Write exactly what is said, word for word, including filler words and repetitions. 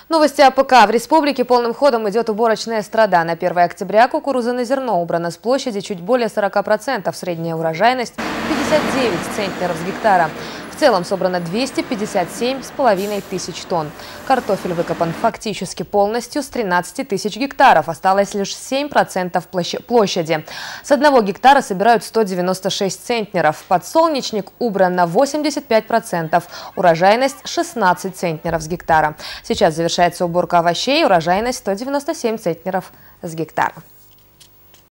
Новости АПК. В республике полным ходом идет уборочная страда. На первое октября кукуруза на зерно убрана с площади чуть более сорока процентов. Средняя урожайность пятьдесят девять центнеров с гектара. В целом собрано двести пятьдесят семь с половиной тысяч тонн. Картофель выкопан фактически полностью с тринадцати тысяч гектаров. Осталось лишь семь процентов площади. С одного гектара собирают сто девяносто шесть центнеров. Подсолнечник убран на восемьдесят пять процентов. Урожайность шестнадцать центнеров с гектара. Сейчас завершается уборка овощей. Урожайность сто девяносто семь центнеров с гектара.